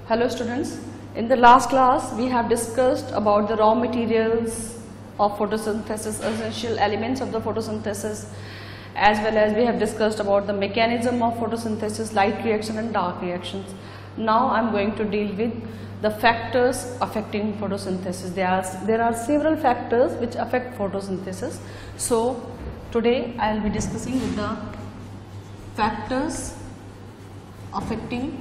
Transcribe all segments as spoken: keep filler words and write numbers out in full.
Hello students, in the last class we have discussed about the raw materials of photosynthesis, essential elements of the photosynthesis, as well as we have discussed about the mechanism of photosynthesis, light reaction and dark reactions. Now I am going to deal with the factors affecting photosynthesis. There are, there are several factors which affect photosynthesis. So today I will be discussing with the factors affecting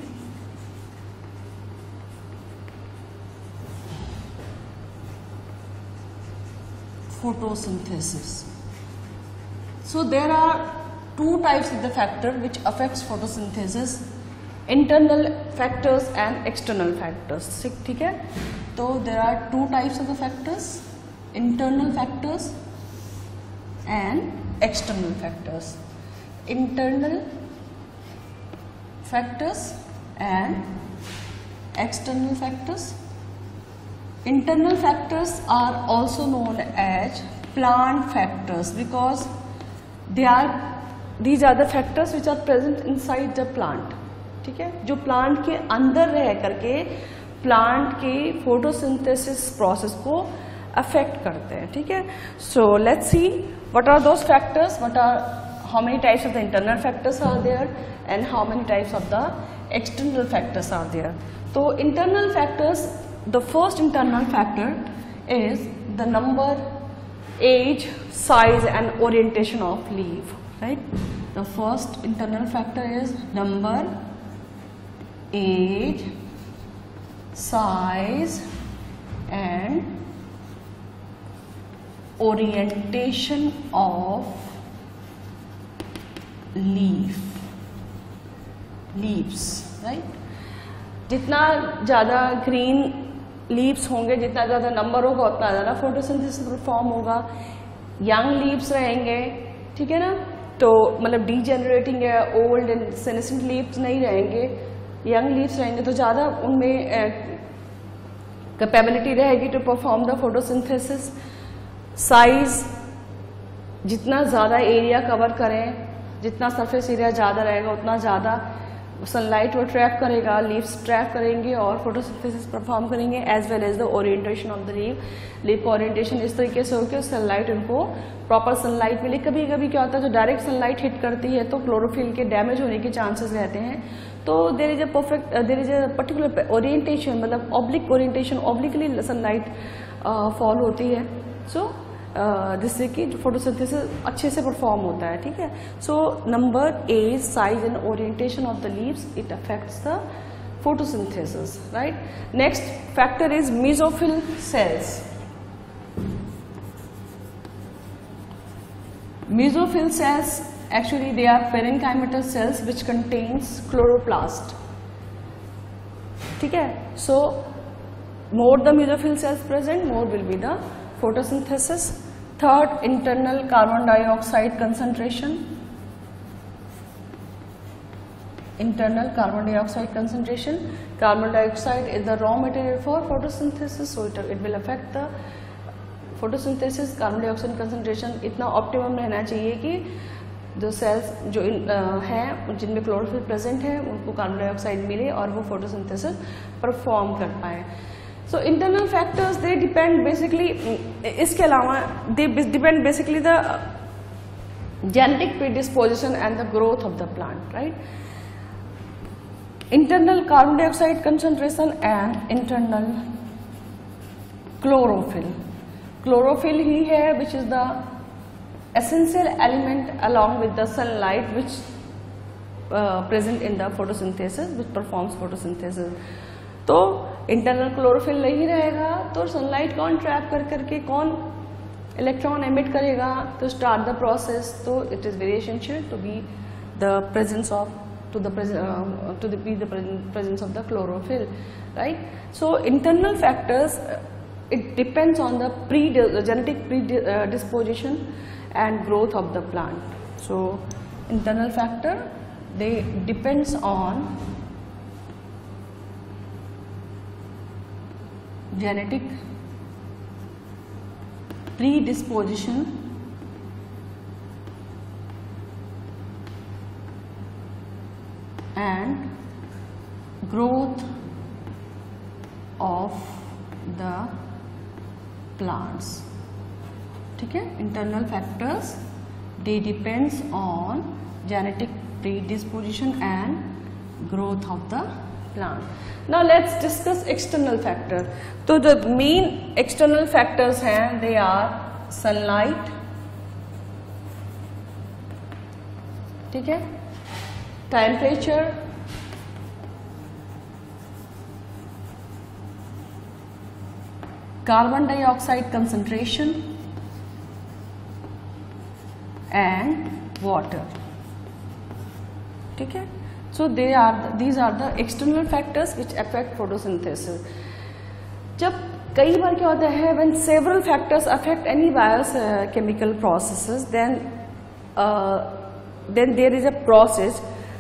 photosynthesis. So there are two types of the factor which affects photosynthesis, internal factors and external factors. ठीक है? तो there are two types of the factors, internal factors and external factors. Internal factors and external factors. Internal factors are also known as plant factors because they are these are the factors which are present inside the plant. ठीक है, जो plant के अंदर रह करके plant के photosynthesis process को affect करते हैं. ठीक है, so let's see what are those factors, what are how many types of the internal factors are there and how many types of the external factors are there. तो internal factors, the first internal factor is the number, age, size and orientation of leaf, right? The first internal factor is number, age, size and orientation of leaf, leaves, right? जितना ज़्यादा green leaves होंगे, जितना ज़्यादा number होगा उतना ज़्यादा photosynthesis perform होगा. Young leaves रहेंगे, ठीक है ना, तो मतलब डीजेनरेटिंग या ओल्ड एंड सेनेसेंट लीव्स नहीं रहेंगे. यंग लीव्स रहेंगे तो ज़्यादा उनमें कैपेबिलिटी रहेगी to perform the photosynthesis. Size, जितना ज़्यादा एरिया कवर करें, जितना सरफेस एरिया ज़्यादा रहेगा उतना ज़्यादा सनलाइट वो ट्रैप करेगा, लीव्स ट्रैप करेंगे और फोटोसिंथेसिस परफॉर्म करेंगे. As well as the orientation of the leaf. Leaf का ओरिएंटेशन इस तरीके से हो कि सनलाइट उनको प्रॉपर सनलाइट मिले. कभी कभी क्या होता है, जो डायरेक्ट सनलाइट हिट करती है तो क्लोरोफिल के डैमेज होने के चांसेस रहते हैं. तो there is a perfect there is a particular orientation, मतलब oblique orientation, obliquely sunlight fall होती है. सो जिससे कि फोटोसिंथेसिस अच्छे से परफॉर्म होता है. ठीक है, so number, age, size and orientation of the leaves, it affects the photosynthesis, right. Next factor is mesophyll cells. Mesophyll cells actually they are parenchymatous cells which contains chloroplast. ठीक है, so more the mesophyll cells present, more will be the photosynthesis. Third, internal carbon dioxide concentration. Internal carbon dioxide concentration. Carbon dioxide is the raw material for photosynthesis, so it, it will affect the photosynthesis. Carbon dioxide concentration इतना optimum रहना चाहिए कि जो sales जो हैं जिनमें chlorophyll present है उनको कार्बन डाइऑक्साइड मिले और वो फोटोसिंथेसिस परफॉर्म कर पाए. So internal factors they depend basically, इसके अलावा they depend basically the genetic predisposition and the growth of the plant, right. Internal carbon dioxide concentration and internal chlorophyll. Chlorophyll ही है which is the essential element along with the sunlight which uh, present in the photosynthesis, which performs photosynthesis. तो internal chlorophyll नहीं रहेगा तो sunlight कौन trap कर करके कौन electron emit करेगा to start the process. तो it is very essential to be the presence of to the uh, to the, be the presence of the chlorophyll, right. So internal factors, it depends on the pre genetic predisposition and growth of the plant. So internal factor, they depends on genetic predisposition and growth of the plants, ठीक है। Internal factors they depends on genetic predisposition and growth of the plant. Now let's discuss external factor. तो जो main external factors हैं they are sunlight, ठीक है, temperature, carbon dioxide concentration and water, ठीक है। So they are these are the external factors which affect photosynthesis. जब कई बार क्या होता है when several factors affect any biochemical processes then then there is a process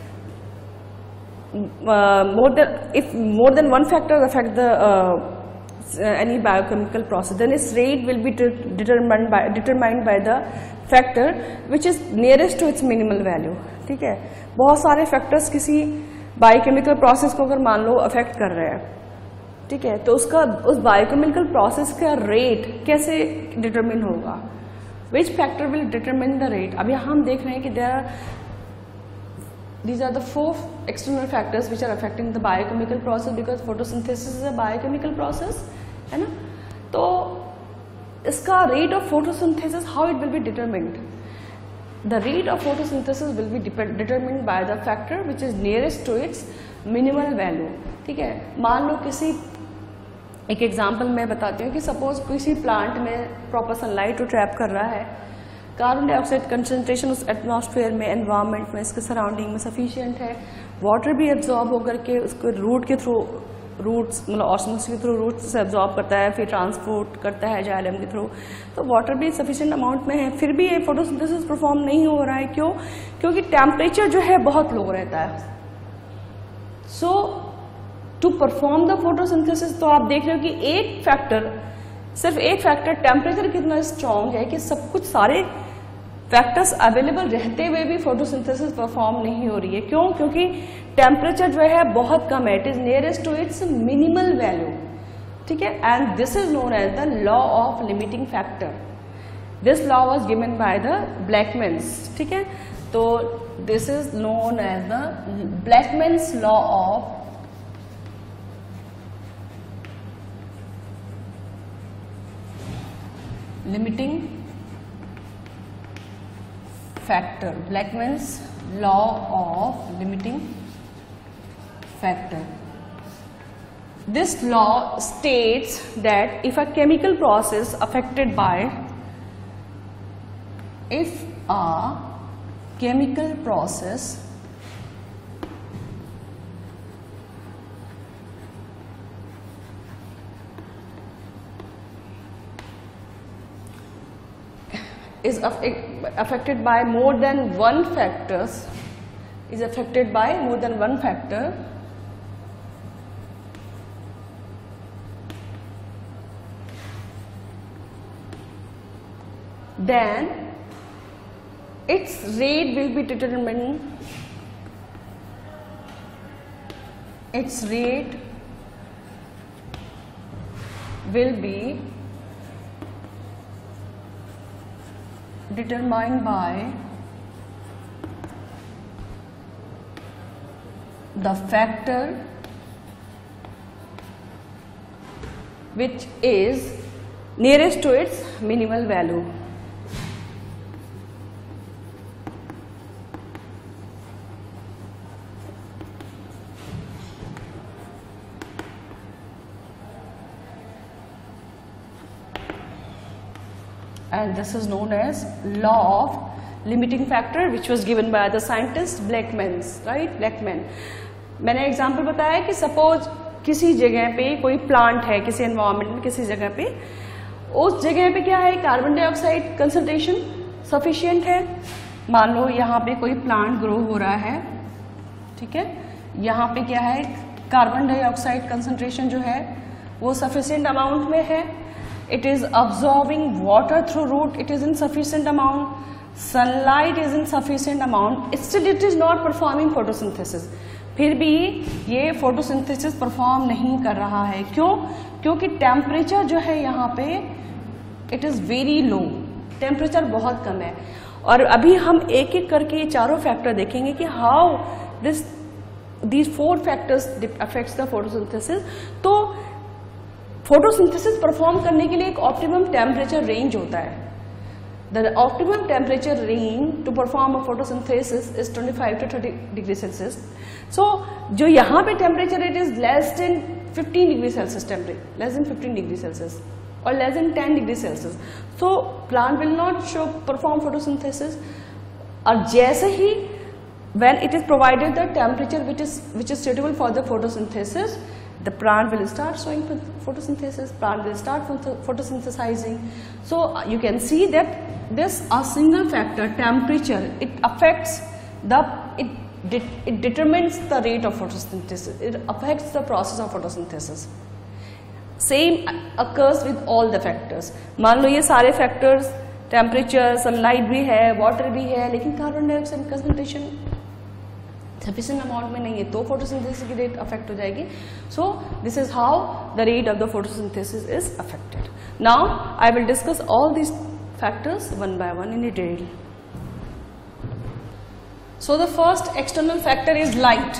uh, more than if more than one factor affect the uh, any biochemical process, then its rate will be de determined by determined by the factor which is nearest to its minimal value, ठीक है। बहुत सारे factors किसी biochemical process को अगर मान लो affect कर रहे हैं, ठीक है, तो उसका उस biochemical process का rate कैसे determine होगा? Which factor will determine the rate? अभी हम देख रहे हैं कि there are these are the four external factors which are affecting the biochemical process because photosynthesis is a biochemical process, है ना। तो इसका rate of photosynthesis how it will be determined? The rate of photosynthesis will be determined by the factor which is nearest to its minimal value, ठीक है। मान लो किसी एक example मैं बताती हूँ कि सपोज किसी प्लांट में प्रॉपर सनलाइट को ट्रैप कर रहा है, कार्बन डाइऑक्साइड कंसंट्रेशन उस एटमॉस्फेयर में एनवायरनमेंट में इसके सराउंडिंग में सफिशिएंट है, वाटर भी एब्जॉर्ब होकर के उसको रूट के थ्रू रूट्स मतलब ऑस्मोसिस के थ्रू रूट्स से एब्जॉर्ब करता है, फिर ट्रांसपोर्ट करता है जाइलम के थ्रू, तो वाटर भी सफिशिएंट अमाउंट में है, फिर भी ये फोटोसिंथेसिस परफॉर्म नहीं हो रहा है। क्यों? क्योंकि टेम्परेचर जो है बहुत लो रहता है। So so, to perform the photosynthesis, तो आप देख रहे हो कि एक फैक्टर सिर्फ एक फैक्टर टेम्परेचर कितना स्ट्रॉन्ग है कि सब कुछ सारे फैक्टर्स अवेलेबल रहते हुए भी फोटोसिंथेसिस परफॉर्म नहीं हो रही है। क्यों? क्योंकि टेम्परेचर जो है बहुत कम है, it is nearest to its minimal value, ठीक है। And this is known as the law of limiting factor. This law was given by the Blackman's, ठीक है। तो this is known as the Blackman's law of limiting factor, Blackman's law of limiting factor. This law states that if a chemical process affected by if a chemical process is affected by more than one factors is affected by more than one factor then its rate will be determined its rate will be determined by the factor which is nearest to its minimal value. And this is known as law of limiting factor which was given by the scientist Blackmans, right? Blackman. मैंने example बताया कि suppose किसी जगह पे कोई plant है, किसी environment में किसी जगह पे, उस जगह पे क्या है, कार्बन डाइऑक्साइड कंसंट्रेशन सफिशिएंट है। मान लो यहाँ पे कोई प्लांट ग्रो हो रहा है, ठीक है, यहाँ पे क्या है, कार्बन डाइऑक्साइड कंसंट्रेशन जो है वो सफिशिएंट अमाउंट में है, it is absorbing water through root, it is in sufficient amount, sunlight is in sufficient amount, still it is not performing photosynthesis. फिर भी ये फोटोसिंथेसिस परफॉर्म नहीं कर रहा है। क्यों? क्योंकि टेम्परेचर जो है यहाँ पे it is very low, temperature बहुत कम है। और अभी हम एक एक करके ये चारों फैक्टर देखेंगे कि how this these four factors affects the photosynthesis. तो फोटोसिंथेसिस परफॉर्म करने के लिए एक ऑप्टिमम टेम्परेचर रेंज होता है। The optimum temperature range to perform a photosynthesis is twenty-five to thirty degree Celsius. So जो यहाँ पे temperature it is less than fifteen degree Celsius, temperature less than fifteen degree Celsius or less than ten degree Celsius. So plant will not show perform photosynthesis. और जैसे ही when it is provided the temperature which is which is suitable for the photosynthesis, the plant will start showing photosynthesis. Plant will start photosynthesizing. So you can see that this a single factor, temperature, it affects the it it determines the rate of photosynthesis. It affects the process of photosynthesis. Same occurs with all the factors. मान लो ये सारे factors, temperature, sunlight भी है, water भी है, लेकिन carbon dioxide concentration sufficient amount में नहीं है, तो फोटोसिंथेसिस की रेट अफेक्ट हो जाएगी। So this is how the rate of the photosynthesis is affected. Now I will discuss all these factors one by one in detail. So the first external factor is light.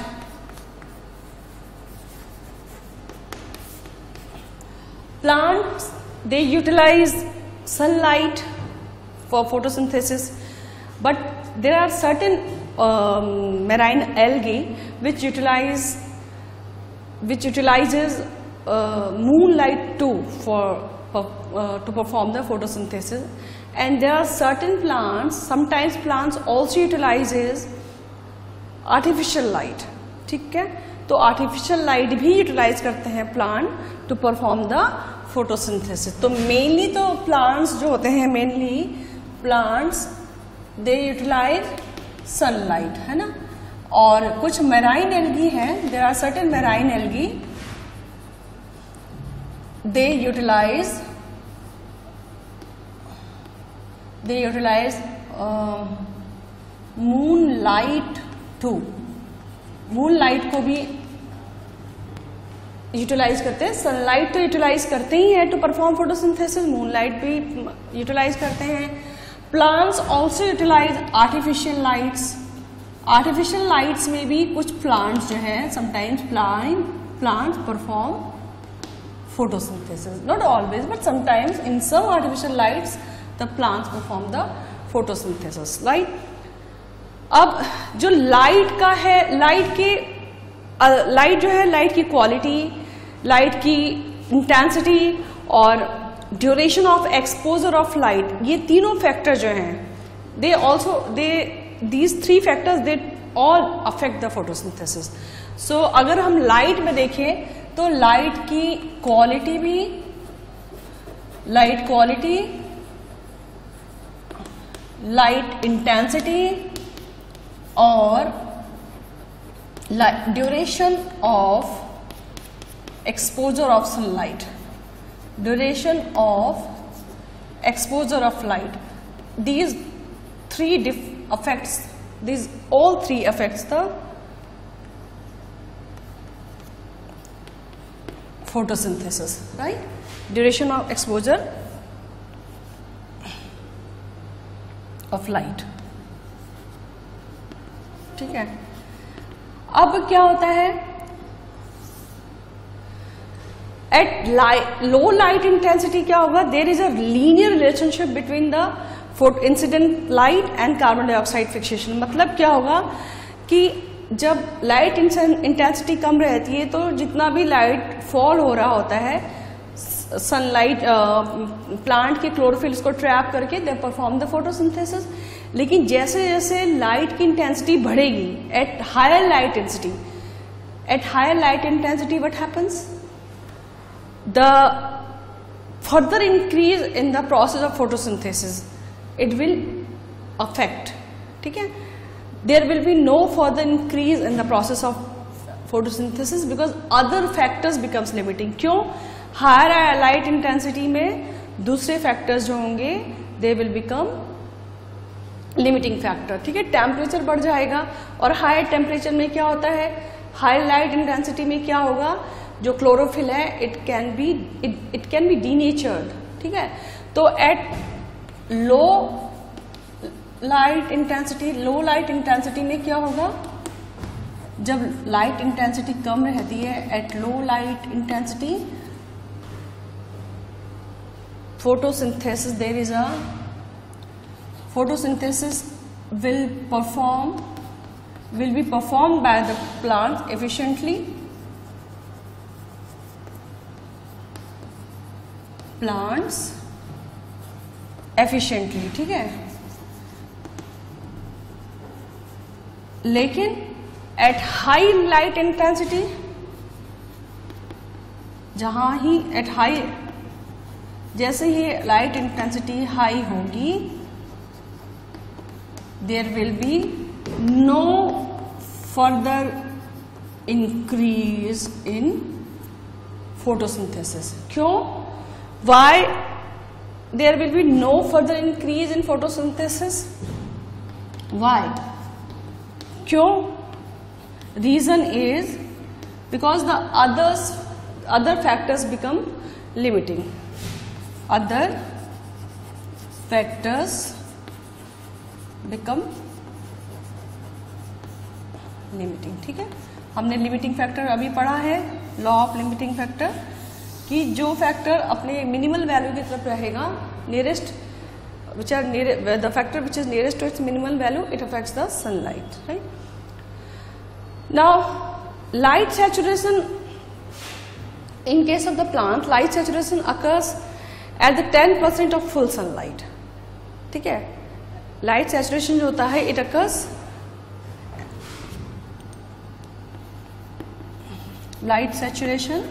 Plants, they utilize sunlight for photosynthesis, but there are certain um, marine algae which utilize which utilizes uh, moonlight too for uh, to perform the photosynthesis. And there are certain plants, sometimes plants also utilizes artificial light. ठीक है, तो artificial light भी utilize करते हैं plant to perform the photosynthesis. तो mainly तो plants जो होते हैं, mainly plants they utilize sunlight, है ना। और कुछ मैराइन एल्गी हैं, there are certain marine algae, they utilize they utilize moon light too. Moon light को भी यूटिलाइज करते हैं। सनलाइट तो यूटिलाइज करते ही हैं टू परफॉर्म फोटोसिंथेसिस, मूनलाइट भी यूटिलाइज करते हैं। Plants also utilize artificial lights. Artificial lights में भी कुछ प्लांट्स जो है, sometimes plant plants perform photosynthesis, not always but sometimes in some artificial lights the plants perform the photosynthesis, right. अब जो लाइट का है, लाइट के लाइट uh, जो है, लाइट की क्वालिटी, लाइट की इंटेंसिटी और duration of exposure of light, ये तीनों फैक्टर जो हैं, they also they these three factors they all affect the photosynthesis. So अगर हम लाइट में देखें तो लाइट की क्वालिटी भी, लाइट क्वालिटी, लाइट इंटेंसिटी और duration of exposure of sunlight, duration of exposure of light, these three diff affects these all three affects the photosynthesis, right? Duration of exposure of light, ठीक है। अब क्या होता है, at low light intensity क्या होगा, there is a linear relationship between the incident light and carbon dioxide fixation. मतलब क्या होगा कि जब लाइट इंटेंसिटी कम रहती है तो जितना भी लाइट फॉल हो रहा होता है, सनलाइट प्लांट के क्लोरोफिल्स को ट्रैप करके दे परफॉर्म द फोटोसिंथेसिस। लेकिन जैसे जैसे लाइट की इंटेंसिटी बढ़ेगी, at higher light intensity at higher light intensity what happens, the further increase in the process of photosynthesis it will affect, ठीक है। There will be no further increase in the process of photosynthesis because other factors becomes limiting. क्यों? Higher light intensity में दूसरे factors जो होंगे they will become limiting factor, ठीक है। Temperature बढ़ जाएगा और हायर टेम्परेचर में क्या होता है, हाई लाइट इंटेंसिटी में क्या होगा, जो क्लोरोफिल है it can be it it can be denatured, ठीक है। तो at low light intensity, low light intensity में क्या होगा, जब लाइट इंटेंसिटी कम रहती है, at low light intensity photosynthesis, there is a photosynthesis will perform will be performed by the plant efficiently, plants efficiently, ठीक है। लेकिन at high light intensity, जहां ही at high, जैसे ही लाइट इंटेंसिटी हाई होगी, there will be no further increase in photosynthesis. क्यों? Why there will be no further increase in photosynthesis? Why? क्यों? Reason is because the others other factors become limiting, other factors become limiting, ठीक है। हमने limiting factor अभी पढ़ा है, law of limiting factor, कि जो फैक्टर अपने मिनिमल वैल्यू की तरफ रहेगा, nearest which are near, the factor which is nearest to its minimal value, it affects the sunlight, right? Now light saturation, in case of the plant, light saturation occurs at the ten percent of full sunlight, ठीक है। Light saturation जो होता है it occurs light saturation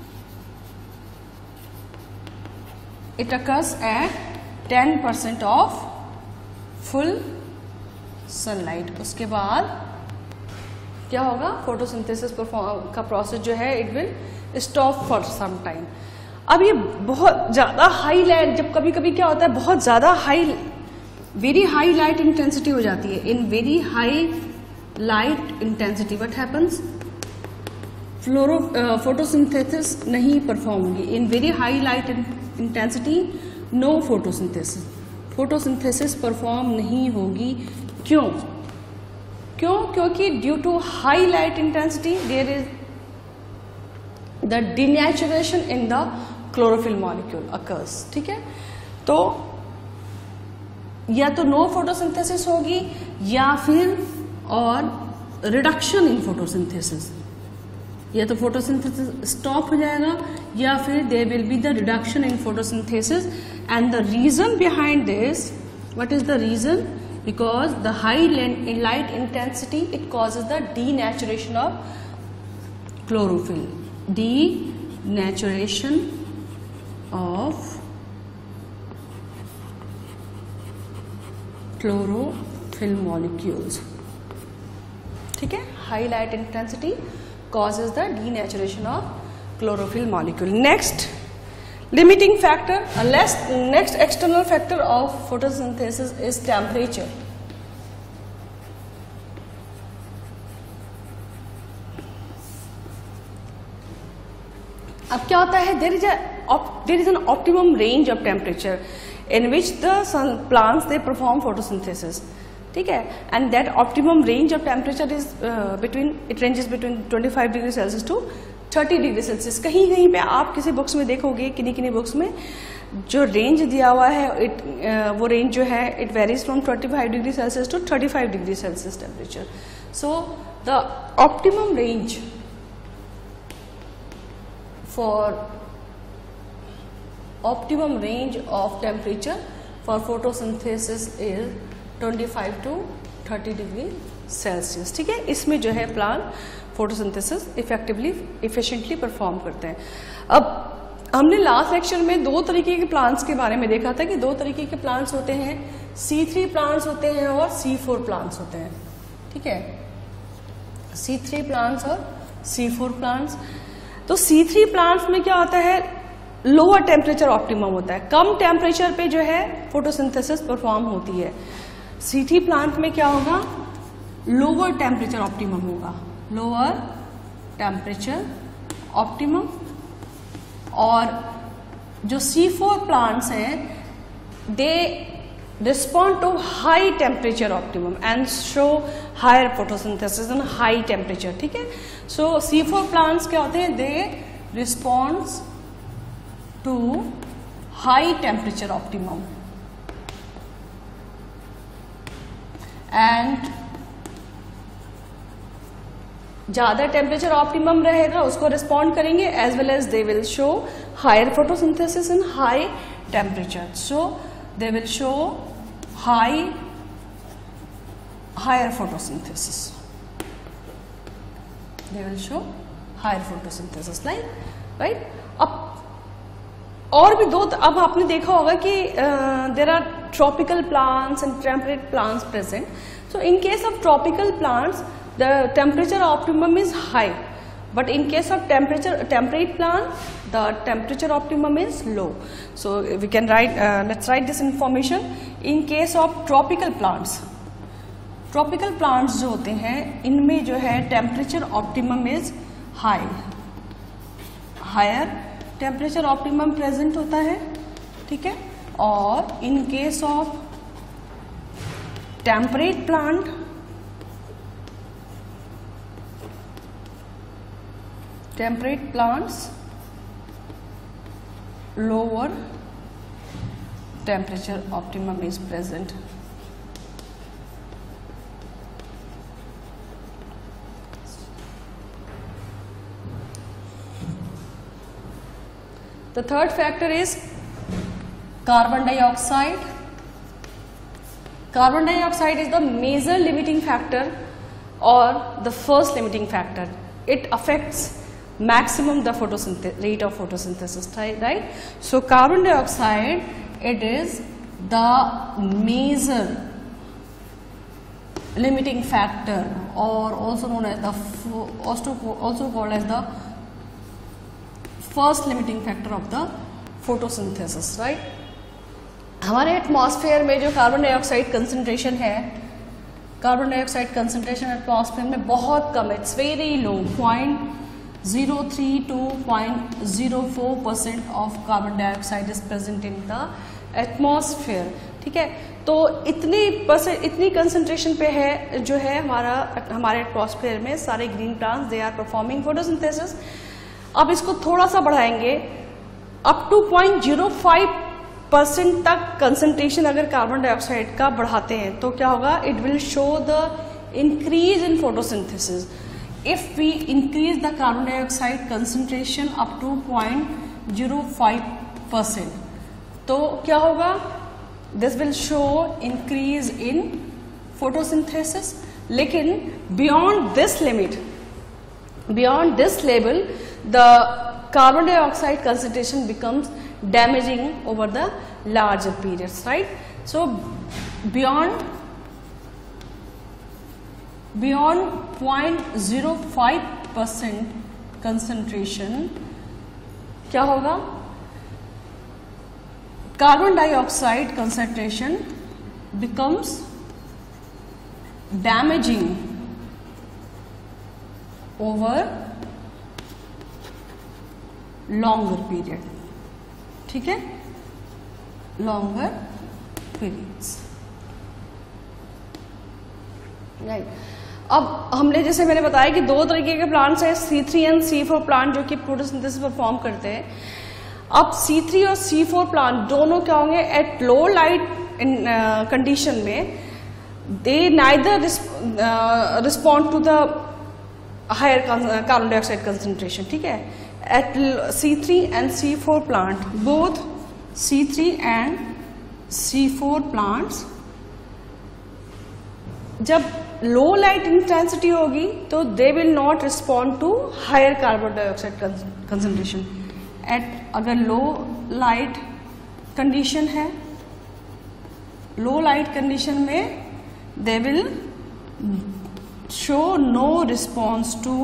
it occurs at ten percent of full sunlight. उसके बाद क्या होगा, photosynthesis perform का प्रोसेस जो है it will stop for some time. अब ये बहुत ज्यादा हाई लाइट, जब कभी कभी क्या होता है बहुत ज्यादा high, very high light intensity हो जाती है, in very high light intensity what happens, fluoro photosynthesis नहीं परफॉर्म होगी। In very high light intensity no photosynthesis, photosynthesis perform नहीं होगी। क्यों? क्यों? क्योंकि due to high light intensity there is the denaturation in the chlorophyll molecule occurs, ठीक है। तो या तो नो फोटोसिंथेसिस होगी या फिर और रिडक्शन इन फोटोसिंथेसिस, या तो फोटोसिंथेसिस स्टॉप हो जाएगा या फिर there will be the reduction in photosynthesis. And the reason behind this, what is the reason? Because the high light intensity it causes the denaturation of chlorophyll, denaturation of chlorophyll molecules, ठीक है। High light intensity causes the denaturation of chlorophyll molecule. Next limiting factor, a less next external factor of photosynthesis is temperature. अब क्या होता है, there is there is an optimum range of temperature in which the plants they perform photosynthesis, ठीक है। And that optimum range of temperature is between it ranges between twenty five degree Celsius to thirty degree Celsius. कहीं कहीं पे आप किसी books में देखोगे, किन्हीं किन्हीं बुक्स में जो रेंज दिया हुआ है इट uh, वो रेंज जो है it varies from twenty five degree Celsius to thirty five degree Celsius temperature. So the optimum range for optimum range of temperature for photosynthesis is twenty-five to thirty degree Celsius, ठीक है। इसमें जो है plant photosynthesis effectively efficiently perform करते हैं। अब हमने last lecture में दो तरीके के प्लांट्स के बारे में देखा था कि दो तरीके के प्लांट्स होते हैं, सी थ्री प्लांट्स होते हैं और सी फोर प्लांट्स होते हैं, ठीक है। सी थ्री प्लांट्स और सी फोर प्लांट्स। तो सी थ्री प्लांट्स में क्या होता है, लोअर टेम्परेचर ऑप्टिमम होता है, कम टेम्परेचर पे जो है फोटोसिंथेसिस परफॉर्म होती है। सी थ्री प्लांट में क्या होगा, लोअर टेम्परेचर ऑप्टिमम होगा, लोअर टेम्परेचर ऑप्टिमम, और जो सी फोर प्लांट्स हैं they respond to high temperature optimum and show higher photosynthesis in high temperature, ठीक है। सो सी फोर प्लांट्स क्या होते हैं, they responds to high temperature optimum and ज्यादा टेम्परेचर ऑप्टिमम रहेगा उसको रिस्पॉन्ड करेंगे, as well as they will show higher photosynthesis in high temperature. So they will show high higher photosynthesis, they will show higher photosynthesis, like right. अब और भी दो, अब आपने देखा होगा कि there are tropical plants and temperate plants present. So in case of tropical plants the temperature optimum is high, but in case of temperature temperate plant the temperature optimum is low. So we can write uh, let's write this information. In case of tropical plants, tropical plants जो होते हैं इनमें जो है temperature optimum is high, higher temperature optimum present होता है, ठीक है। और in case of temperate plant, temperate plants lower temperature optimum is present. The third factor is carbon dioxide. Carbon dioxide is the major limiting factor or the first limiting factor. It affects maximum the photosynthesis rate of photosynthesis, right? So carbon dioxide, it is the major limiting factor or also known as the also also called as the first limiting factor of the photosynthesis, right? हमारे atmosphere में जो carbon dioxide concentration है, carbon dioxide concentration atmosphere में बहुत कम है, it's very low, point zero three to zero point zero four percent of carbon dioxide is present in the atmosphere, ठीक है। तो इतनी परसेंट इतनी कंसंट्रेशन पे है जो है हमारा हमारे एटमॉस्फेयर में सारे green plants they are performing photosynthesis. अब इसको थोड़ा सा बढ़ाएंगे up to zero point zero five percent तक कंसंट्रेशन अगर कार्बन डाइऑक्साइड का बढ़ाते हैं तो क्या होगा, it will show the increase in photosynthesis. If we increase the carbon dioxide concentration up to zero point zero five percent, तो क्या होगा, this will show increase in photosynthesis. लेकिन beyond this limit, beyond this level, the carbon dioxide concentration becomes damaging over the larger periods, right? So beyond beyond zero point zero five percent concentration क्या होगा, carbon dioxide concentration becomes damaging over longer period, ठीक है, longer periods, right? अब हमने जैसे मैंने बताया कि दो तरीके के प्लांट्स हैं, C three and C four plant जो कि फोटोसिंथेसिस परफॉर्म करते हैं। अब सी थ्री और सी फोर प्लांट दोनों क्या होंगे, एट लो लाइट कंडीशन में they neither respond to the higher carbon dioxide concentration, ठीक है। At C three and C four plant, both C three and C four plants जब लो लाइट इंटेंसिटी होगी तो they will not respond to higher carbon dioxide concentration. At अगर low light condition है, low light condition में they will show no response to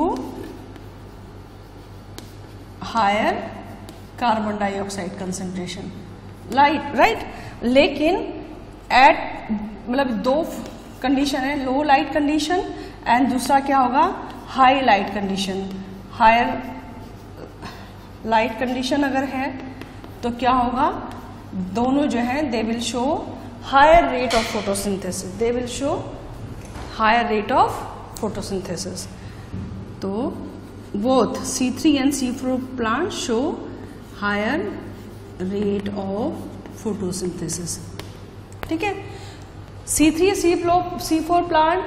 higher carbon dioxide concentration, light right. लेकिन at मतलब दो condition है, low light condition and दूसरा क्या होगा, high light condition. Higher light condition अगर है तो क्या होगा, दोनों जो है they will show higher rate of photosynthesis, they will show higher rate of photosynthesis. तो both C three and C four plant show higher rate of photosynthesis. ठीक है, C three C C four plant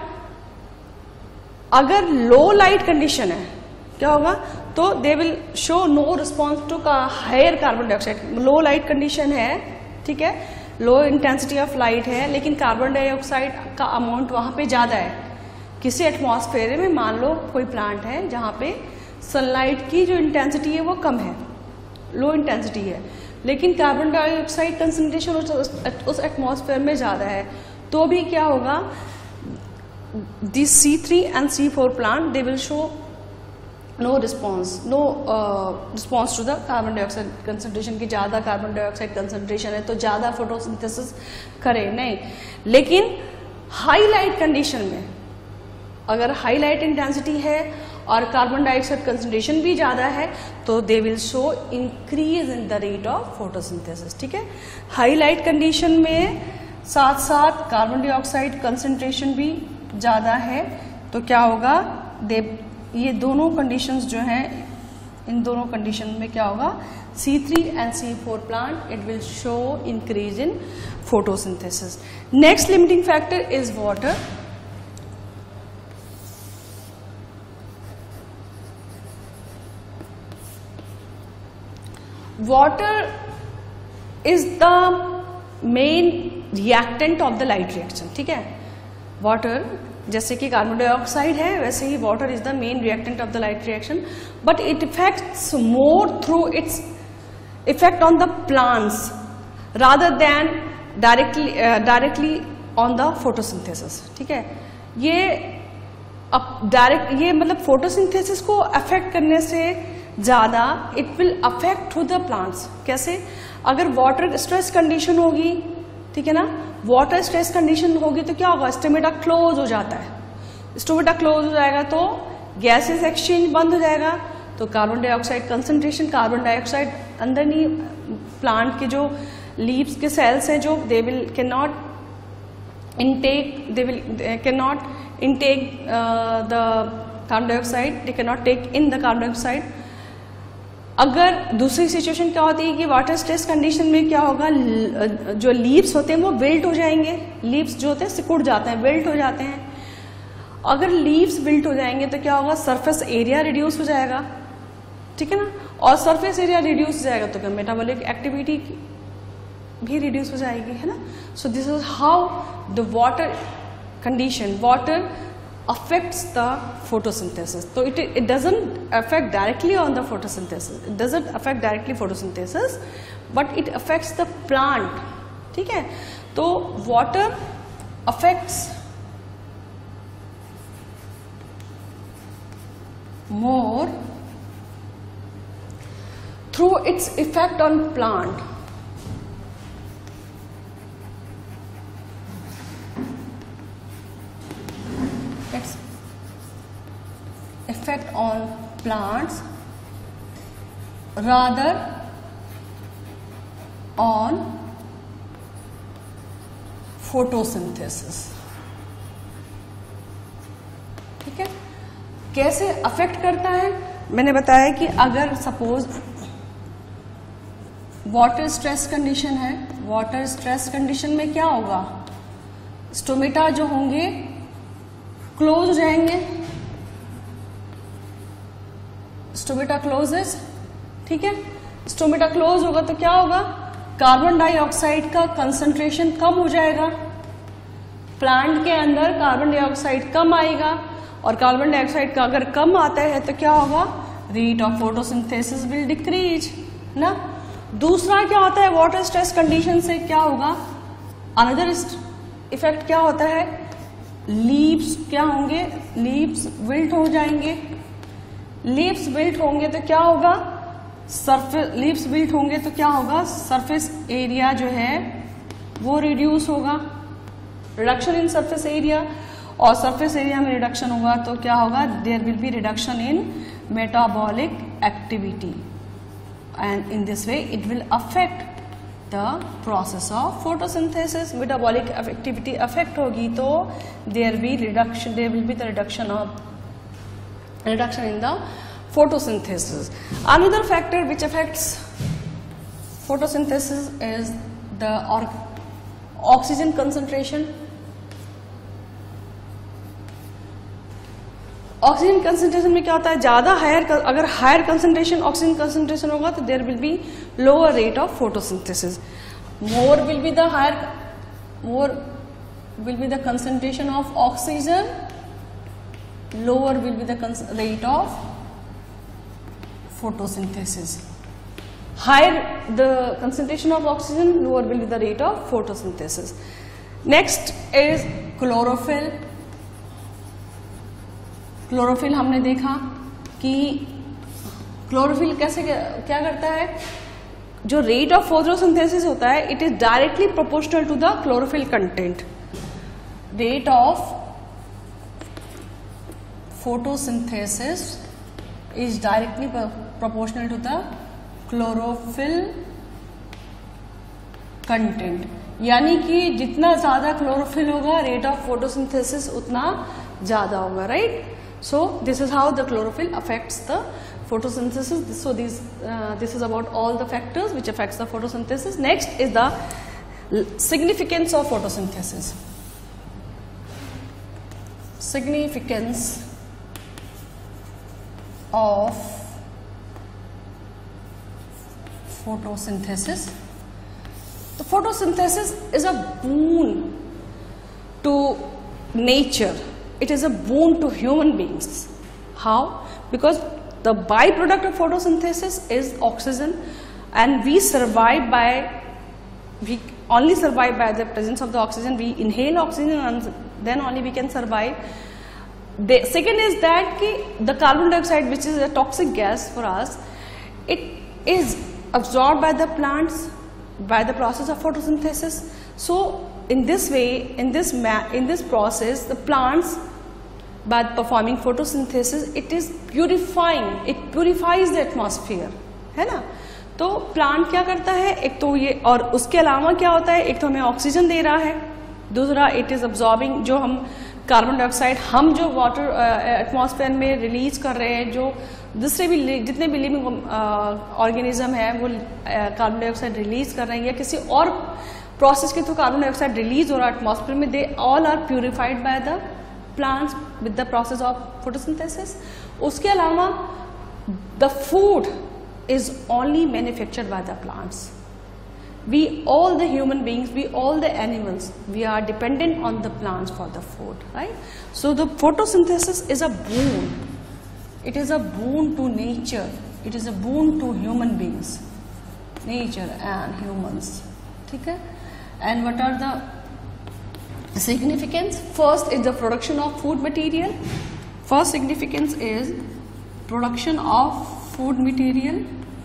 अगर low light condition है क्या होगा, तो they will show no response to का higher carbon dioxide. Low light condition है, ठीक है, लो इंटेंसिटी ऑफ लाइट है, लेकिन कार्बन डाइऑक्साइड का अमाउंट वहां पे ज्यादा है। किसी एटमॉस्फेयर में मान लो कोई प्लांट है जहां पे सनलाइट की जो इंटेंसिटी है वो कम है, लो इंटेंसिटी है, लेकिन कार्बन डाइऑक्साइड कंसंट्रेशन उस एटमॉस्फेयर में ज्यादा है, तो भी क्या होगा, this C three and C four plant they will show no response, no response to the carbon dioxide concentration की। ज्यादा कार्बन डाइऑक्साइड कंसंट्रेशन है तो ज्यादा फोटोसिंथेसिस करे नहीं। लेकिन हाई लाइट कंडीशन में अगर हाई लाइट इंटेंसिटी है और कार्बन डाइऑक्साइड कंसंट्रेशन भी ज्यादा है तो they will show increase in the rate of photosynthesis. ठीक है, हाई लाइट कंडीशन में साथ साथ कार्बन डाइऑक्साइड कंसंट्रेशन भी ज्यादा है तो क्या होगा, दे ये दोनों कंडीशंस जो हैं, इन दोनों कंडीशन में क्या होगा, C three and C four plant it will show increase in photosynthesis. Next limiting factor is water. Water is the main reactant of the light reaction. ठीक है, वाटर जैसे कि कार्बन डाइऑक्साइड है वैसे ही water is the main reactant of the light reaction, but it affects more through its effect on the plants rather than directly directly on the photosynthesis. ठीक है, ये अब डायरेक्ट ये मतलब फोटोसिंथेसिस को अफेक्ट करने से ज्यादा it will affect to the plants. कैसे, अगर वाटर स्ट्रेस कंडीशन होगी, ठीक है ना, वाटर स्ट्रेस कंडीशन होगी तो क्या होगा, स्टोमेटा क्लोज हो जाता है। स्टोमेटा क्लोज हो जाएगा तो गैसेस एक्सचेंज बंद हो जाएगा, तो carbon dioxide concentration, carbon dioxide अंदर नहीं, प्लांट के जो लीव्स के सेल्स हैं जो they will can not intake they will can not intake the carbon dioxide, they can not take in the carbon dioxide. अगर दूसरी सिचुएशन क्या होती है कि वाटर स्ट्रेस कंडीशन में क्या होगा, जो लीव्स होते हैं वो विल्ट हो जाएंगे, लीव्स जो होते हैं सिकुड़ जाते हैं, विल्ट हो जाते हैं। अगर लीव्स विल्ट हो जाएंगे तो क्या होगा, सरफेस एरिया रिड्यूस हो जाएगा। ठीक है ना, और सरफेस एरिया रिड्यूस हो जाएगा तो मेटाबॉलिक एक्टिविटी भी रिड्यूस हो जाएगी, है ना। So this is how the water condition, water affects the photosynthesis. So it it doesn't affect directly on the photosynthesis. It doesn't affect directly photosynthesis, but it affects the plant. ठीक है, तो water affects more through its effect on plant. Its effect on plants rather on photosynthesis. ठीक है, कैसे affect करता है, मैंने बताया कि अगर सपोज वाटर स्ट्रेस कंडीशन है, वाटर स्ट्रेस कंडीशन में क्या होगा, स्टोमेटा जो होंगे क्लोज हो जाएंगे, स्टोमेटा क्लोजेस। ठीक है, स्टोमेटा क्लोज होगा तो क्या होगा, कार्बन डाइऑक्साइड का कंसंट्रेशन कम हो जाएगा, प्लांट के अंदर कार्बन डाइऑक्साइड कम आएगा, और कार्बन डाइऑक्साइड का अगर कम आता है तो क्या होगा, rate of photosynthesis will decrease ना। दूसरा क्या होता है, वाटर स्ट्रेस कंडीशन से क्या होगा, अनदर इफेक्ट क्या होता है, लीव्स क्या होंगे, लीव्स विल्ट हो जाएंगे। लीव्स विल्ट होंगे तो क्या होगा, सरफेस लीव्स विल्ट होंगे तो क्या होगा, सरफेस एरिया जो है वो रिड्यूस होगा, रिडक्शन इन सरफेस एरिया, और सरफेस एरिया में रिडक्शन होगा तो क्या होगा, there will be reduction in metabolic activity, and in this way it will affect the process of photosynthesis. Metabolic activity affect होगी तो there will be reduction, there will be the reduction of reduction in the photosynthesis. Another factor which affects photosynthesis is the or oxygen concentration. Oxygen concentration में क्या होता है, ज्यादा higher, अगर higher concentration oxygen concentration होगा तो there will be lower rate of photosynthesis. More will be the higher more will be the concentration of oxygen, lower will be the rate of photosynthesis. Higher the concentration of oxygen, lower will be the rate of photosynthesis. Next is chlorophyll. Chlorophyll हमने देखा कि chlorophyll कैसे क्या करता है, जो rate of photosynthesis होता है it is directly proportional to the chlorophyll content. Rate of photosynthesis is directly proportional to the chlorophyll content. यानी कि जितना ज्यादा क्लोरोफिल होगा रेट ऑफ फोटोसिंथेसिस उतना ज्यादा होगा, right? So this is how the chlorophyll affects the photosynthesis. So these uh, this is about all the factors which affects the photosynthesis. Next is the significance of photosynthesis. Significance of photosynthesis. The photosynthesis is a boon to nature. It is a boon to human beings. How? Because the byproduct of photosynthesis is oxygen, and we survive by, we only survive by the presence of the oxygen. We inhale oxygen and then only we can survive. The second is that ki the carbon dioxide, which is a toxic gas for us, it is absorbed by the plants by the process of photosynthesis. So in this way, in this in this process, the plants, by performing photosynthesis, it is purifying, it purifies the atmosphere, है ना? तो plant क्या करता है, एक तो ये, और उसके अलावा क्या होता है, एक तो हमें ऑक्सीजन दे रहा है, दूसरा इट इज अब्सॉर्बिंग जो हम कार्बन डाइऑक्साइड हम जो वाटर एटमॉस्फेयर में रिलीज कर रहे हैं, जो दूसरे भी जितने भी लिविंग ऑर्गेनिज्म है वो कार्बन डाइऑक्साइड रिलीज कर रहे हैं या किसी और प्रोसेस के थ्रू कार्बन डाइऑक्साइड रिलीज हो रहा है एटमॉस्फेयर में, they all are purified by the plants with the process of photosynthesis. उसके अलावा the food is only manufactured by the plants. We all the human beings, we all the animals, we are dependent on the plants for the food, right? So the photosynthesis is a boon. It is a boon to nature. It is a boon to human beings, nature and humans. ठीक है? And what are the significance? First is the production of food material. First significance is production of food material,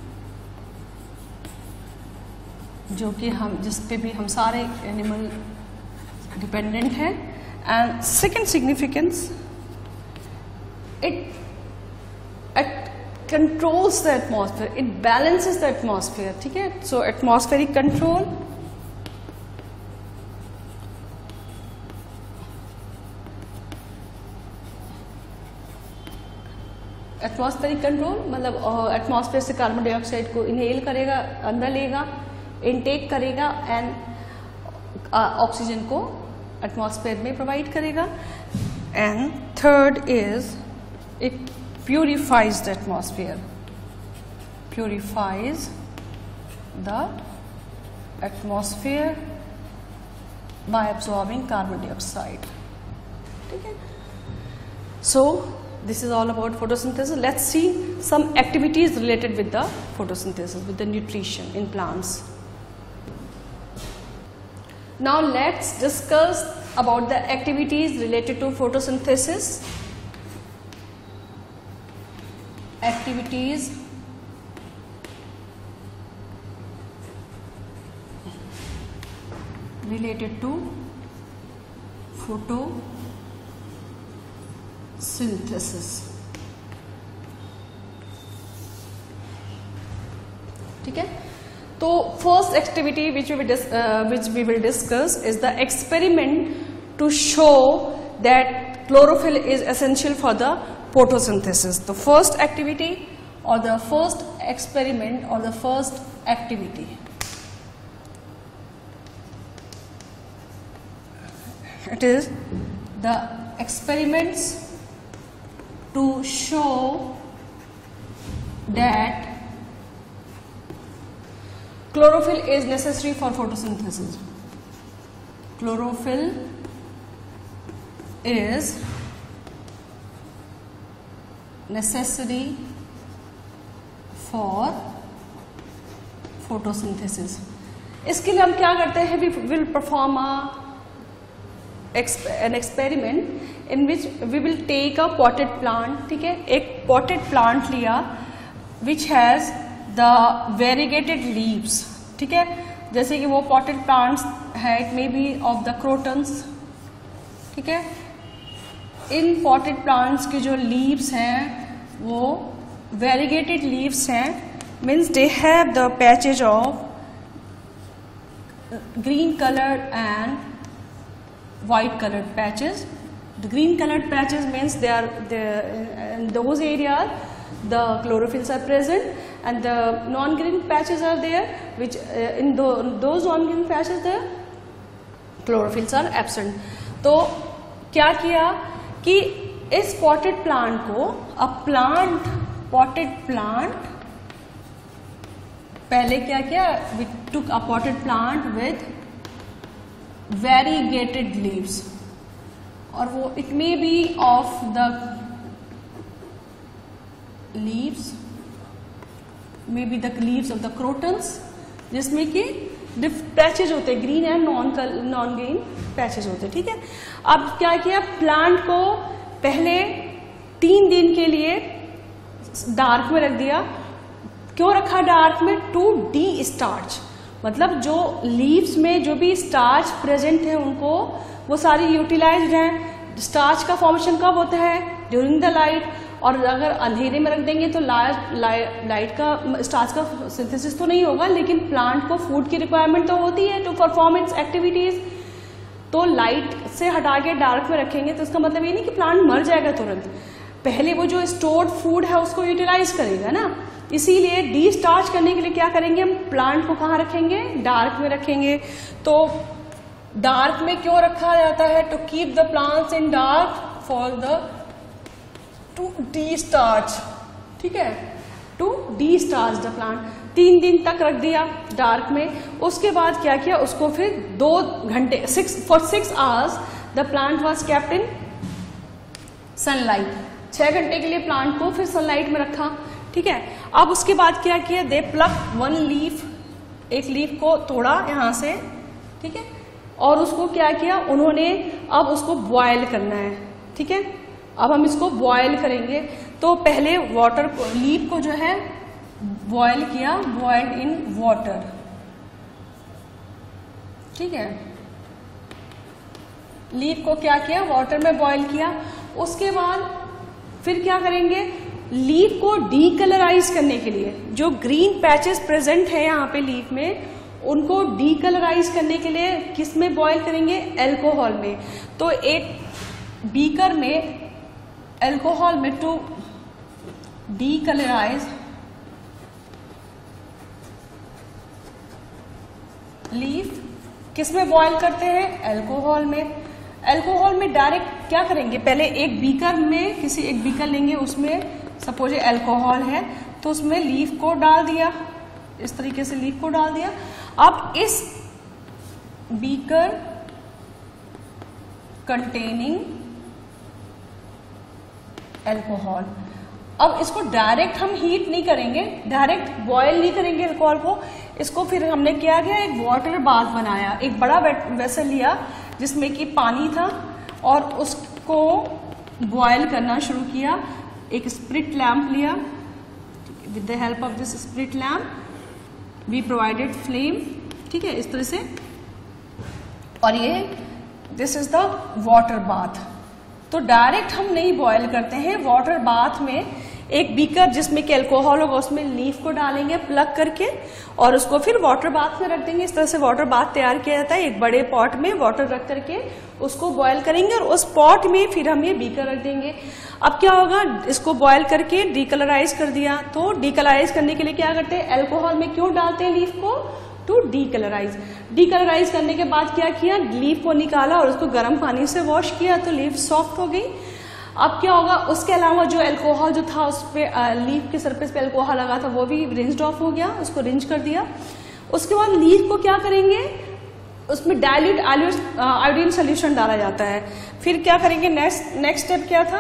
जो कि हम जिस पे भी हम सारे एनिमल डिपेंडेंट हैं. And second significance, it it controls the atmosphere, it balances the atmosphere. ठीक है? So atmospheric control, atmospheric control मतलब एटमॉस्फेयर से कार्बन डाइऑक्साइड को इनहेल करेगा, अंदर लेगा, इनटेक करेगा एंड ऑक्सीजन को एटमॉस्फेयर में प्रोवाइड करेगा. And third is it purifies the atmosphere, purifies the atmosphere by absorbing carbon dioxide. ठीक है? सो this is all about photosynthesis. Let's see some activities related with the photosynthesis, with the nutrition in plants. Now let's discuss about the activities related to photosynthesis. Activities related to photosynthesis. ठीक है। तो first activity which we which we will discuss is the experiment to show that chlorophyll is essential for the photosynthesis. The first activity और the first experiment और the first activity, it is the experiments to show that chlorophyll is necessary for photosynthesis. Chlorophyll is necessary for photosynthesis. इसके लिए हम क्या करते हैं? We will perform a an experiment in which we will take a potted plant, ठीक है, एक potted plant लिया which has the variegated leaves, ठीक है, जैसे कि वो potted plants है, it may be of the crotons, ठीक है। इन potted plants के जो leaves हैं वो variegated leaves हैं, means they have the patches of green colored and white colored patches. The green colored patches means they are the, in those areas the chlorophylls are present, and the non-green patches are there which uh, in the, those non-green patches the chlorophylls are absent. तो क्या किया कि इस potted plant को, a plant potted plant, पहले क्या किया, we took a potted plant with variegated leaves, और वो it may be of the leaves, may be the leaves of the crotons, जिसमें कि पैचेज होते हैं, green and non non green patches होते हैं, ठीक है। अब क्या किया, प्लांट को पहले तीन दिन के लिए डार्क में रख दिया। क्यों रखा डार्क में? टू डी स्टार्च, मतलब जो लीव्स में जो भी स्टार्च प्रेजेंट है उनको वो सारी यूटिलाइज्ड हैं। स्टार्च का फॉर्मेशन कब होता है? ड्यूरिंग द लाइट, और अगर अंधेरे में रख देंगे तो लाइट लाइट का स्टार्च का सिंथेसिस तो नहीं होगा, लेकिन प्लांट को फूड की रिक्वायरमेंट तो होती है टू परफॉर्म इट्स एक्टिविटीज। तो लाइट से हटा के डार्क में रखेंगे तो इसका मतलब ये नहीं कि प्लांट मर जाएगा तुरंत, पहले वो जो स्टोर्ड फूड है उसको यूटिलाइज करेगा ना। इसीलिए डी स्टार्च करने के लिए क्या करेंगे, हम प्लांट को कहाँ रखेंगे? डार्क में रखेंगे। तो डार्क में क्यों रखा जाता है? To keep the plants in dark for the to destarch, ठीक है, to destarch the plant. तीन दिन तक रख दिया डार्क में। उसके बाद क्या किया, उसको फिर दो घंटे six for six hours the plant was kept in sunlight. छह घंटे के लिए प्लांट को फिर सनलाइट में रखा, ठीक है। अब उसके बाद क्या किया, दे प्लक वन लीफ, एक लीफ को तोड़ा यहां से, ठीक है, और उसको क्या किया उन्होंने, अब उसको बॉयल करना है, ठीक है। अब हम इसको बॉयल करेंगे। तो पहले वाटर को, लीफ को जो है बॉयल किया, बॉइल्ड इन वाटर, ठीक है। लीफ को क्या किया, वाटर में बॉयल किया। उसके बाद फिर क्या करेंगे, लीफ को डीकलराइज करने के लिए जो ग्रीन पैचेस प्रेजेंट है यहाँ पे लीफ में, उनको डीकलराइज करने के लिए किस में बॉयल करेंगे? अल्कोहल में। तो एक बीकर में अल्कोहल में टू डीकलराइज लीफ, किस में बॉयल करते हैं? अल्कोहल में। अल्कोहल में डायरेक्ट क्या करेंगे, पहले एक बीकर में, किसी एक बीकर लेंगे, उसमें सपोज अल्कोहल है तो उसमें लीफ को डाल दिया, इस तरीके से लीफ को डाल दिया। अब इस बीकर कंटेनिंग अल्कोहल, अब इसको डायरेक्ट हम हीट नहीं करेंगे, डायरेक्ट बॉयल नहीं करेंगे अल्कोहल को। इसको फिर हमने क्या किया, एक वाटर बाथ बनाया, एक बड़ा वेसल लिया जिसमें कि पानी था, और उसको बॉयल करना शुरू किया। एक स्प्रिट लैम्प लिया, with the help of this spirit lamp we provided flame, ठीक है, इस तरह से। और ये this is the water bath. तो डायरेक्ट हम नहीं बॉयल करते हैं, वाटर बाथ में एक बीकर जिसमें कि अल्कोहल होगा उसमें लीफ को डालेंगे प्लग करके और उसको फिर वाटर बाथ में रख देंगे। इस तरह से वाटर बाथ तैयार किया जाता है। एक बड़े पॉट में वाटर रख करके उसको बॉयल करेंगे और उस पॉट में फिर हम ये बीकर रख देंगे। अब क्या होगा, इसको बॉयल करके डीकलराइज कर दिया, तो डीकलराइज करने के लिए क्या करते हैं, अल्कोहल में क्यों डालते हैं लीफ को, टू डीकलराइज। डीकलराइज करने के बाद क्या किया, लीफ को निकाला और उसको गर्म पानी से वॉश किया तो लीफ सॉफ्ट हो गई। अब क्या होगा, उसके अलावा जो अल्कोहल जो था उस पे लीफ के सरफेस पे अल्कोहल लगा था वो भी रिंस्ड ऑफ हो गया, उसको रिंज कर दिया। उसके बाद लीफ को क्या करेंगे, उसमें डाइल्यूट आयोडीन सोल्यूशन डाला जाता है। फिर क्या करेंगे, नेक्स्ट नेक्स्ट स्टेप क्या था,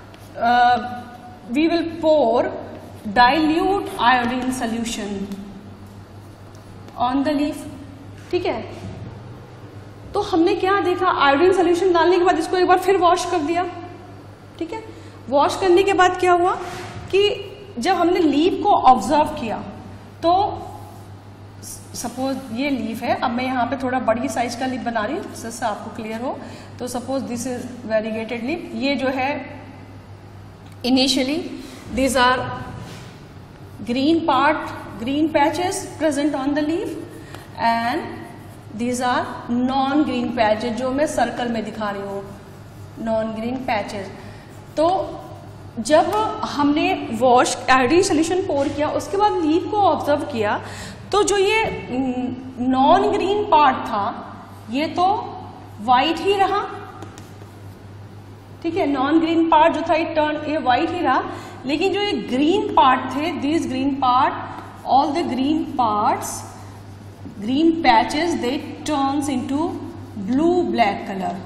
we will pour dilute iodine solution on the leaf. ठीक है, तो हमने क्या देखा, आयोडीन सोल्यूशन डालने के बाद इसको एक बार फिर वॉश कर दिया। ठीक है, वॉश करने के बाद क्या हुआ कि जब हमने लीफ को ऑब्जर्व किया तो सपोज ये लीफ है, अब मैं यहाँ पे थोड़ा बड़ी साइज का लीफ बना रही हूँ जिससे आपको क्लियर हो। तो suppose this is variegated leaf, ये जो है initially these are green part, green patches present on the leaf and these are non green patches जो मैं सर्कल में दिखा रही हूँ, नॉन ग्रीन पैचेस। तो जब हमने वॉश आयोडीन सोल्यूशन पोर किया उसके बाद लीफ को ऑब्जर्व किया तो जो ये नॉन ग्रीन पार्ट था ये तो वाइट ही रहा। ठीक है, नॉन ग्रीन पार्ट जो था ये टर्न ये वाइट ही रहा, लेकिन जो ये ग्रीन पार्ट थे, this green part, all the green parts, green patches, they turns into blue black colour.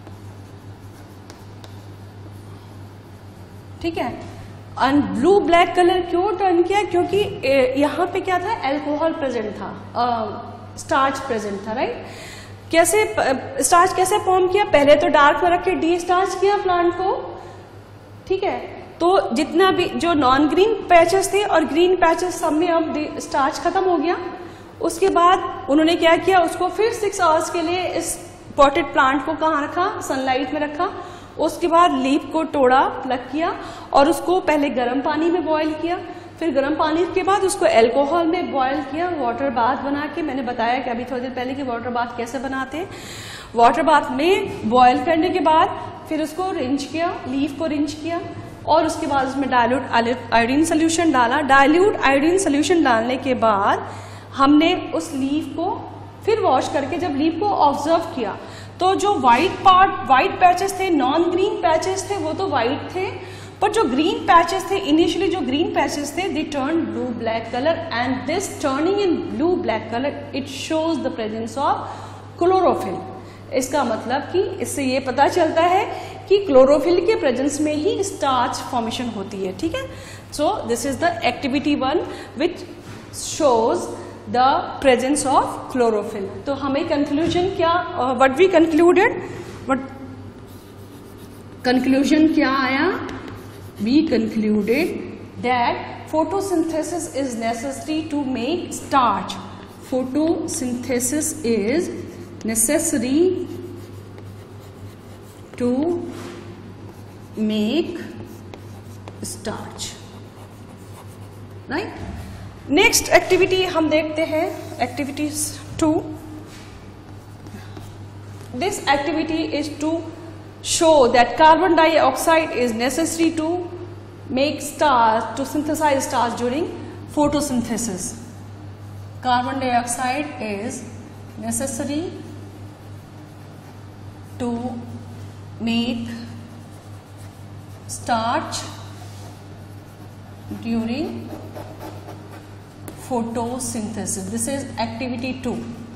ठीक है, एंड ब्लू ब्लैक कलर क्यों टर्न किया, क्योंकि यहाँ पे क्या था, अल्कोहल प्रेजेंट था, स्टार्च प्रेजेंट था, राइट। कैसे स्टार्च कैसे फॉर्म किया, पहले तो डार्क में रख के डी स्टार्च किया प्लांट को। ठीक है, तो जितना भी जो नॉन ग्रीन पैचेस थे और ग्रीन पैचेस सब में अब स्टार्च खत्म हो गया। उसके बाद उन्होंने क्या किया, उसको फिर सिक्स आवर्स के लिए इस पॉटेड प्लांट को कहाँ रखा, सनलाइट में रखा। उसके बाद लीफ को तोड़ा, प्लग किया और उसको पहले गर्म पानी में बॉईल किया। फिर गर्म पानी के बाद उसको अल्कोहल में बॉईल किया, वाटर बाथ बना के। मैंने बताया कि अभी थोड़ी देर पहले कि वाटर बाथ कैसे बनाते हैं। वाटर बाथ में बॉईल करने के बाद फिर उसको रिंच किया, लीफ को रिंच किया और उसके बाद उसमें डाइल्यूट आयोडीन सोल्यूशन डाला। डाइल्यूट आयोडीन सोल्यूशन डालने के बाद हमने उस लीफ को फिर वॉश करके जब लीफ को ऑब्जर्व किया तो जो व्हाइट पार्ट, व्हाइट पैचेस थे, नॉन ग्रीन पैचेस थे, वो तो व्हाइट थे, पर जो ग्रीन पैचेस थे, इनिशियली जो ग्रीन पैचेस थे, they turn blue black colour and this turning in blue black colour it shows the presence of chlorophyll. इसका मतलब कि इससे ये पता चलता है कि क्लोरोफिल के प्रेजेंस में ही स्टार्च फॉर्मेशन होती है। ठीक है, so this is the activity one which shows the presence of chlorophyll. तो हमें कंक्लूजन क्या, what we concluded, what conclusion क्या आया, we concluded that photosynthesis is necessary to make starch. Photosynthesis is necessary to make starch, right? Next activity हम देखते हैं, activity two. This activity is to show that carbon dioxide is necessary to make starch, to synthesize starch during photosynthesis. Carbon dioxide is necessary to make starch during photosynthesis. This is activity two.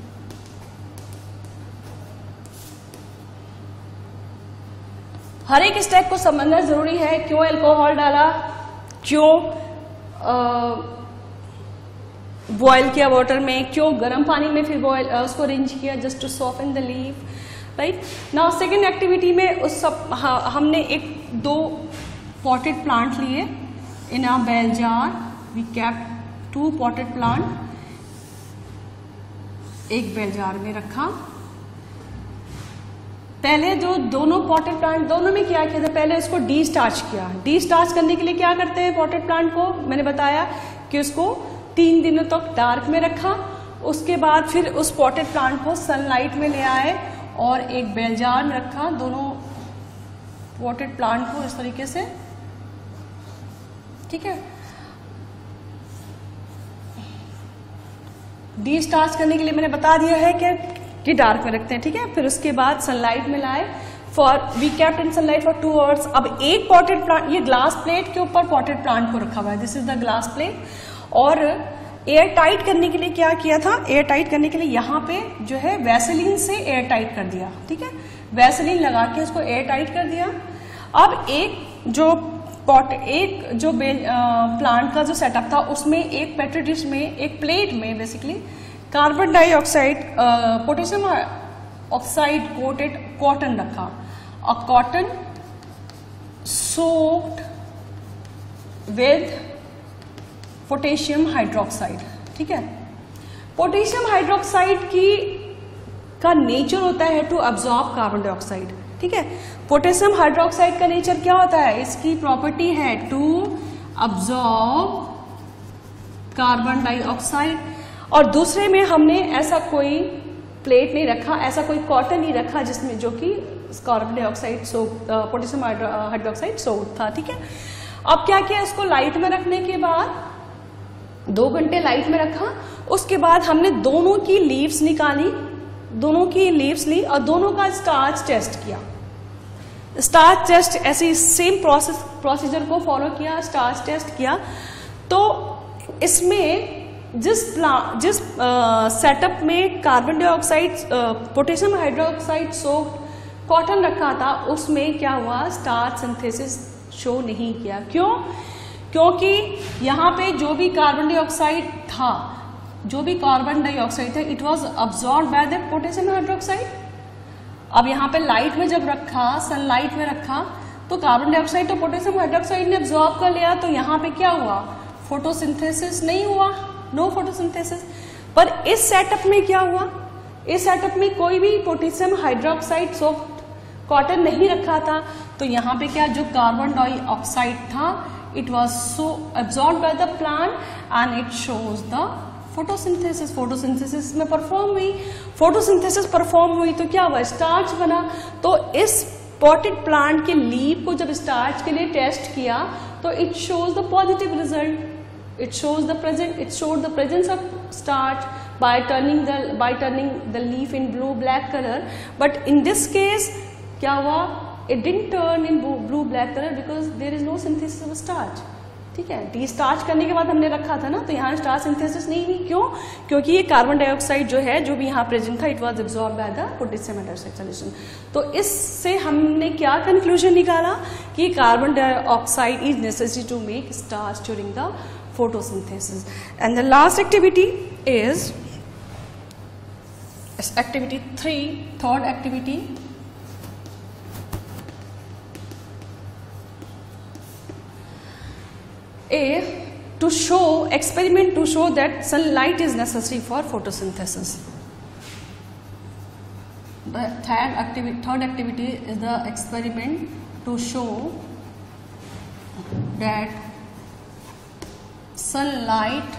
हर एक step को समझना जरूरी है। क्यों alcohol डाला, क्यों आ, boil किया वाटर में, क्यों गर्म पानी में फिर बॉयल उसको रिंच किया, just to soften the leaf, right. Now second activity में उस सब हा, हमने एक दो पॉटेड प्लांट लिए in a bell jar. We kept two potted plant, एक बेल जार में रखा पहले जो दोनों पॉटेड प्लांट, दोनों में क्या किया था, पहले उसको डी स्टार्च किया। डी स्टार्च करने के लिए क्या करते हैं पॉटेड प्लांट को, मैंने बताया कि उसको तीन दिनों तक डार्क में रखा, उसके बाद फिर उस पॉटेड प्लांट को सनलाइट में ले आए और एक बेल जार में रखा, दोनों पॉटेड प्लांट को इस तरीके से, ठीक है। डी स्टार्च करने के लिए मैंने बता दिया है कि कि डार्क में रखते हैं, ठीक है। फिर उसके बाद सनलाइट में लाए, for we kept in sunlight for two hours. अब एक पॉटेड प्लांट, ये ग्लास प्लेट के ऊपर पॉटेड प्लांट को रखा हुआ है, this is the glass plate. और एयर टाइट करने के लिए क्या किया था, एयर टाइट करने के लिए यहाँ पे जो है वैसेलिन से एयर टाइट कर दिया, ठीक है। वैसेलिन लगा के उसको एयर टाइट कर दिया। अब एक जो पॉट, एक जो बेल प्लांट का जो सेटअप था उसमें एक पेट्री डिश में, एक प्लेट में basically carbon dioxide, potassium oxide coated cotton रखा, और cotton soaked with potassium hydroxide, ठीक है। पोटेशियम हाइड्रोक्साइड की का नेचर होता है टू अब्सॉर्ब कार्बन डाइऑक्साइड, ठीक है। पोटेशियम हाइड्रोक्साइड का नेचर क्या होता है, इसकी प्रॉपर्टी है टू अब्सॉर्ब कार्बन डाइऑक्साइड। और दूसरे में हमने ऐसा कोई प्लेट नहीं रखा, ऐसा कोई कॉटन नहीं रखा जिसमें जो कि carbon dioxide so potassium hydroxide soaked था, ठीक है। अब क्या किया, इसको लाइट में रखने के बाद दो घंटे लाइट में रखा, उसके बाद हमने दोनों की लीव्स निकाली, दोनों की लीव्स ली और दोनों का स्टार्च टेस्ट किया। स्टार्च टेस्ट ऐसे सेम प्रोसेस प्रोसीजर को फॉलो किया, स्टार्च टेस्ट किया। तो इसमें जिस प्लांट जिस सेटअप में carbon dioxide potassium hydroxide soaked cotton रखा था उसमें क्या हुआ, स्टार्च सिंथेसिस शो नहीं किया। क्यों? क्योंकि यहाँ पे जो भी कार्बन डाइऑक्साइड था, जो भी कार्बन डाइऑक्साइड था, it was absorbed by the potassium hydroxide. अब यहाँ पे लाइट में जब रखा, सनलाइट में रखा, तो कार्बन डाइऑक्साइड तो पोटेशियम हाइड्रोक्साइड ने अब्सॉर्ब कर लिया, तो यहाँ पे क्या हुआ, फोटोसिंथेसिस नहीं हुआ, नो फोटोसिंथेसिस। पर इस सेटअप में क्या हुआ, इस सेटअप में कोई भी पोटेशियम हाइड्रोक्साइड सोक्ड कॉटन नहीं रखा था, तो यहाँ पे क्या, जो कार्बन डाइऑक्साइड था, it was so absorbed by the plant and it shows the photosynthesis. Photosynthesis में परफॉर्म हुई, फोटोसिंथेसिस परफॉर्म हुई तो क्या हुआ, स्टार्च बना। तो इस पॉटेड प्लांट के लीव को जब स्टार्च के लिए टेस्ट किया तो it shows the positive result, it shows the present it showed the presence of starch by turning the by turning the leaf in blue black color. But in this case क्या हुआ, it didn't turn in blue black color because there is no synthesis of starch, ठीक है। D starch करने के बाद हमने रखा था ना, तो यहाँ स्टार्च सिंथेसिस नहीं हुई। क्यों? क्योंकि ये कार्बन डाइऑक्साइड जो है, जो भी यहाँ प्रेजेंट था, it was absorbed by the potassium hydroxide solution. तो इससे हमने क्या कंक्लूजन निकाला कि carbon dioxide is necessary to make starch during the photosynthesis. And the last activity is activity three, third activity. A, to show, experiment to show that sunlight is necessary for photosynthesis. The third activity, third activity is the experiment to show that sunlight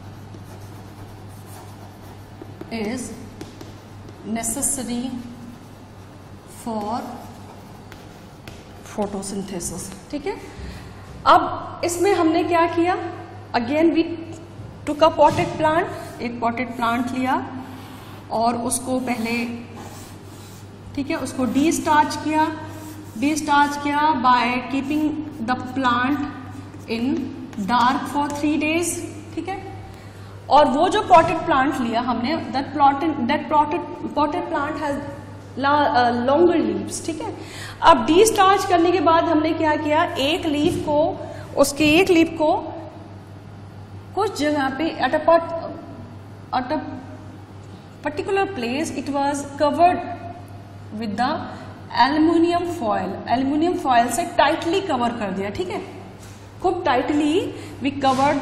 is necessary for photosynthesis, ठीक है। अब इसमें हमने क्या किया, again we took a potted plant, एक potted plant लिया और उसको पहले, ठीक है, उसको डी स्टार्च किया, डी स्टार्च किया by keeping the plant in dark for three days, ठीक है। और वो जो पॉटेड प्लांट लिया हमने, that plotted that potted potted plant has longer leaves, ठीक है। अब डी स्टार्च करने के बाद हमने क्या किया, एक लीफ को, उसके एक लीफ को कुछ जगह पे at a at a particular place it was covered with the aluminium foil, aluminium foil से टाइटली कवर कर दिया, ठीक है। खूब tightly we covered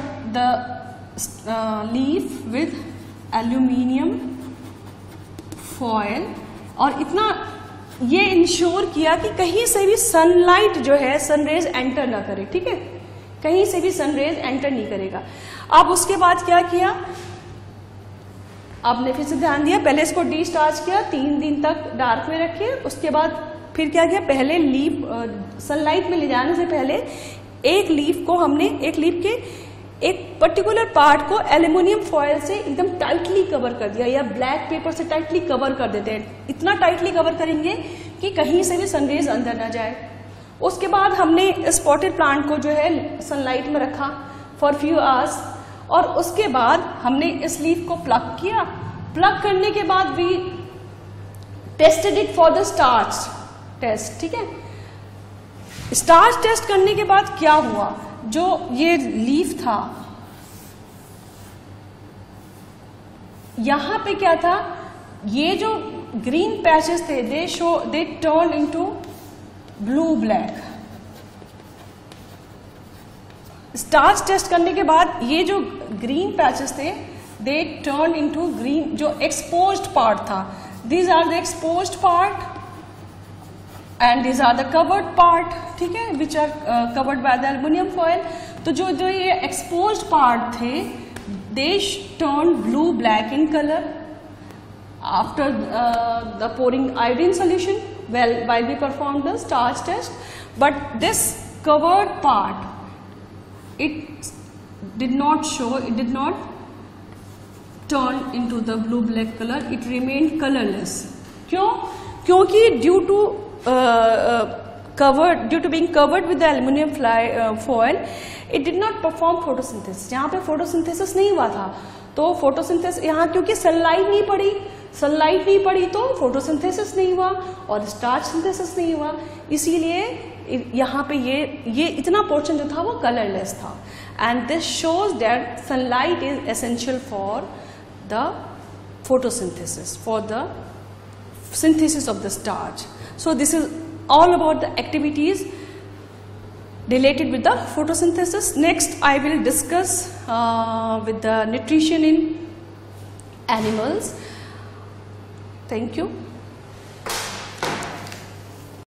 the leaf with aluminium foil, और इतना ये इंश्योर किया कि कहीं से भी सनलाइट जो है सनरेज एंटर ना करे, ठीक है, कहीं से भी सनरेज एंटर नहीं करेगा। अब उसके बाद क्या किया, आपने फिर से ध्यान दिया, पहले इसको डिस्चार्ज किया, तीन दिन तक डार्क में रखे, उसके बाद फिर क्या किया, पहले लीफ सनलाइट में ले जाने से पहले एक लीफ को हमने एक लीफ के एक पर्टिकुलर पार्ट को एल्यूमिनियम फॉयल से एकदम टाइटली कवर कर दिया, या ब्लैक पेपर से टाइटली कवर कर देते हैं। इतना टाइटली कवर करेंगे कि कहीं से भी सनरेज अंदर ना जाए। उसके बाद हमने स्पॉटेड प्लांट को जो है सनलाइट में रखा फॉर फ्यू आवर्स, और उसके बाद हमने इस लीफ को प्लग किया। प्लग करने के बाद भी tested it for the starch test, ठीक है। स्टार्च टेस्ट करने के बाद क्या हुआ, जो ये लीफ था यहां पे क्या था, ये जो ग्रीन पैचेस थे they show they turn into blue black. Starch test करने के बाद ये जो ग्रीन पैचेस थे दे टर्न इनटू ग्रीन, जो एक्सपोज्ड पार्ट था, these are the exposed part and these are the covered part, ठीक है, which are covered by the aluminium foil. तो जो जो ये एक्सपोज्ड पार्ट थे they turn blue black in colour after the pouring iodine solution well while we performed the starch test. But this covered part, it did not show, it did not turn into the blue black color, it remained colorless. क्यों? क्योंकि due to uh, uh, covered due to being covered with the aluminum fly, uh, foil, it did not perform photosynthesis. यहाँ पे photosynthesis नहीं हुआ था, तो photosynthesis यहाँ क्योंकि sunlight नहीं पड़ी, सनलाइट नहीं पड़ी तो फोटोसिंथेसिस नहीं हुआ और स्टार्च सिंथेसिस नहीं हुआ, इसीलिए यहाँ पे ये ये इतना पोर्शन जो था वो कलरलेस था। And this shows that sunlight is essential for the photosynthesis, for the synthesis of the starch. So this is all about the activities related with the photosynthesis. Next I will discuss uh, with the nutrition in animals. Thank you.